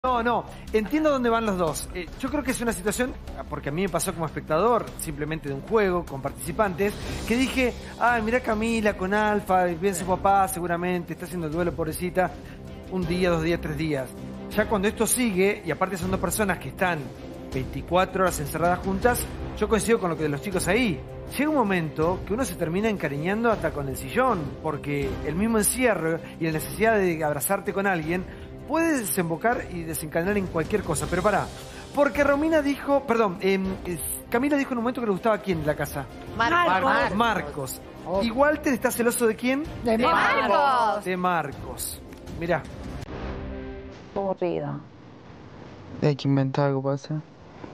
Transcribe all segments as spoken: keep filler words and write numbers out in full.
No, no, entiendo dónde van los dos. Eh, yo creo que es una situación, porque a mí me pasó como espectador, simplemente de un juego, con participantes, que dije, ay, mirá Camila con Alfa, bien su papá, seguramente, está haciendo el duelo, pobrecita, un día, dos días, tres días. Ya cuando esto sigue, y aparte son dos personas que están veinticuatro horas encerradas juntas, yo coincido con lo que de los chicos ahí. Llega un momento que uno se termina encariñando hasta con el sillón, porque el mismo encierro y la necesidad de abrazarte con alguien puede desembocar y desencadenar en cualquier cosa. Pero pará, porque Romina dijo, perdón, eh, Camila dijo en un momento que le gustaba a quién en la casa. Marcos. Marcos. Marcos. Oh. ¿Y Walter está celoso de quién? De Marcos. De Marcos. Mirá. Aburrido. Hay que inventar algo para hacer.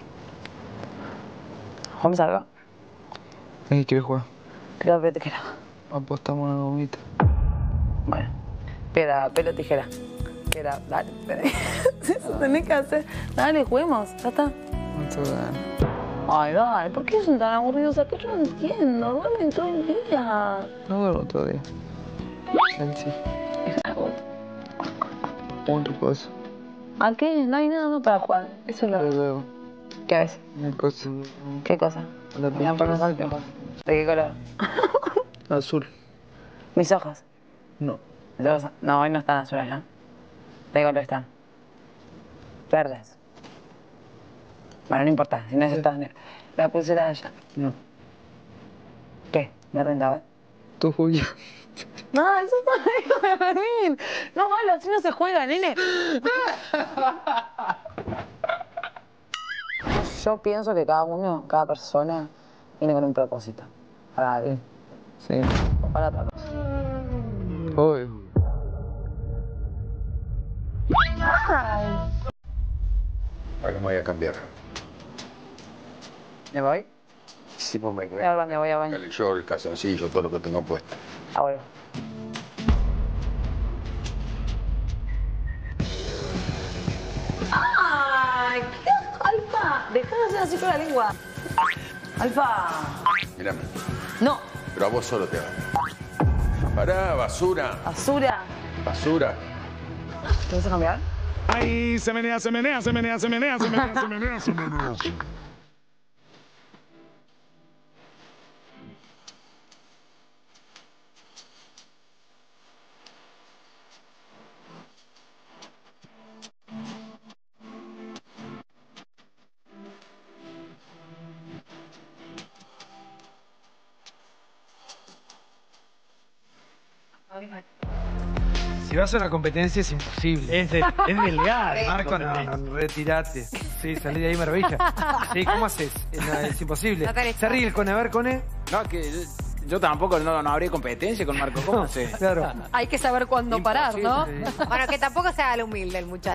¿Jugamos algo? ¿Qué quieres jugar? Piedra, papel, tijera. Apostamos una gomita. Bueno. Piedra, papel, tijera. Piedra, dale. Eso tenés que hacer. Dale, juguemos. Ya está. No te ganas. Ay, dale. ¿Por qué son tan aburridos? Acá yo no entiendo. Duermen todo el día. No duermo todo el día. Él sí. Otra cosa. ¿A qué? No hay nada más para jugar. Eso es lo Yo luego. ¿Qué ves? Una cosa. ¿Qué cosa? La Mira, por los ojos. ¿De qué color? Azul. Mis ojos. No. Los... No, hoy no están azules, ¿no? ¿De qué color están? Verdes. Bueno, no importa, si no es esta negro. La pulsera de allá. No. ¿Qué? ¿Me rentaba? Tu joya. No, eso no es de Fermín. No, vale, así no se juega, nene. Yo pienso que cada uno, cada persona, viene con un propósito. Para él. Sí. O para otra cosa. Obvio. Ahora me voy a cambiar. ¿Me voy? Sí, pues me Me voy al baño, voy al baño. el short, el calzoncillo, todo lo que tengo puesto. Ah, bueno. ¡Ay! ¿Qué asco, Alfa? Dejá de hacer así con la lengua. Alfa. Mírame. No. Pero a vos solo te hago. Pará, basura. Basura. Basura. ¿Te vas a cambiar? Ay, se menea, se menea, se menea, se menea, se menea, se menea, se menea. Si vas a una competencia es imposible. Es, de, es delgado. Marco, no, no, retirate. Sí, salí de ahí maravilla. Sí, ¿cómo haces? Es, no, es imposible. No tenés Se ríe el Cone, a ver, Cone. No, que yo, yo tampoco no, no habría competencia con Marco. ¿Cómo se? Claro. Hay que saber cuándo parar, ¿no? Sí. Bueno, que tampoco se haga el humilde el muchacho.